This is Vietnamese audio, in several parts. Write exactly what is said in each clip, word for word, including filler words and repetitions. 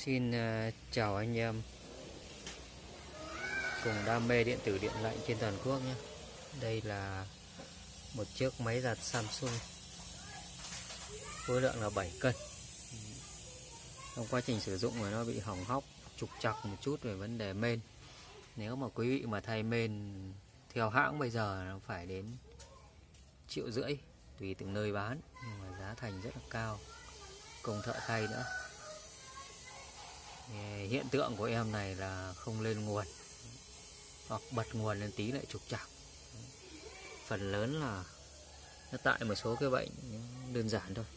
Xin uh, chào anh em cùng đam mê điện tử điện lạnh trên toàn quốc nhé. Đây là một chiếc máy giặt Samsung, khối lượng là bảy cân. Trong quá trình sử dụng mà nó bị hỏng hóc, trục trặc một chút về vấn đề main. Nếu mà quý vị mà thay main theo hãng bây giờ nó phải đến triệu rưỡi tùy từng nơi bán, nhưng mà giá thành rất là cao, công thợ thay nữa. Hiện tượng của em này là không lên nguồn hoặc bật nguồn lên tí lại trục trặc. Phần lớn là nó tại một số cái bệnh đơn giản thôi.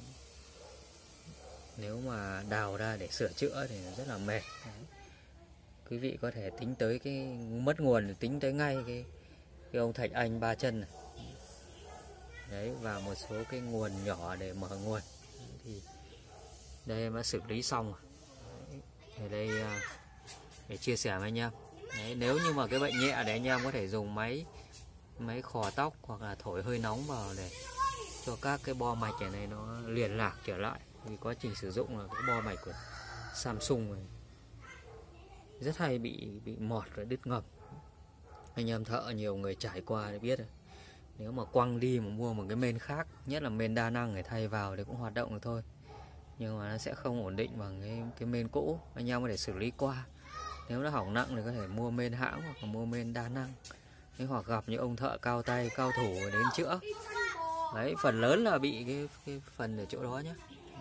Nếu mà đào ra để sửa chữa thì rất là mệt. Quý vị có thể tính tới cái mất nguồn thì tính tới ngay cái cái ông Thạch Anh ba chân này. Đấy, và một số cái nguồn nhỏ để mở nguồn. Thì đây em đã xử lý xong rồi. Ở đây để chia sẻ với anh em. Đấy, nếu như mà cái bệnh nhẹ để anh em có thể dùng máy máy khò tóc hoặc là thổi hơi nóng vào để cho các cái bo mạch này nó liền lạc trở lại. Vì quá trình sử dụng là cái bo mạch của Samsung này rất hay bị bị mọt và đứt ngầm. Anh em thợ nhiều người trải qua để biết rồi. Nếu mà quăng đi mà mua một cái main khác, nhất là main đa năng để thay vào thì cũng hoạt động được thôi, nhưng mà nó sẽ không ổn định bằng cái, cái main cũ. Anh em có thể xử lý qua. Nếu nó hỏng nặng thì có thể mua main hãng hoặc là mua main đa năng. Đấy, hoặc gặp những ông thợ cao tay, cao thủ đến chữa. Đấy, phần lớn là bị cái, cái phần ở chỗ đó nhé.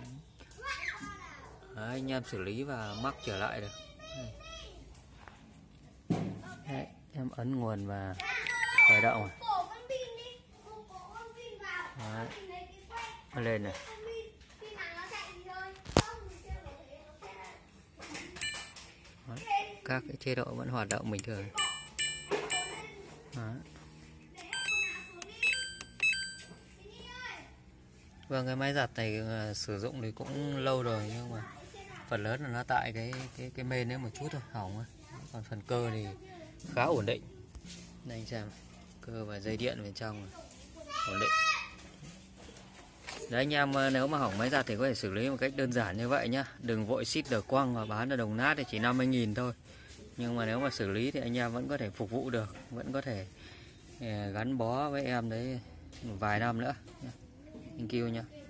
Đấy, anh em xử lý và mắc trở lại được. Đấy, em ấn nguồn và khởi động rồi. Đấy, nó lên này. Đấy, các cái chế độ vẫn hoạt động bình thường. Đấy. Vâng, cái máy giặt này uh, sử dụng thì cũng lâu rồi, nhưng mà phần lớn là nó tại cái cái cái main đấy một chút thôi, hỏng thôi. Còn phần cơ thì khá ổn định. Đây anh xem, cơ và dây điện bên trong ổn định. Đấy, anh em nếu mà hỏng máy giặt thì có thể xử lý một cách đơn giản như vậy nhá. Đừng vội xịt đờ quăng và bán ở Đồng Nát thì chỉ năm mươi nghìn thôi. Nhưng mà nếu mà xử lý thì anh em vẫn có thể phục vụ được, vẫn có thể gắn bó với em đấy vài năm nữa. Thank you nhá.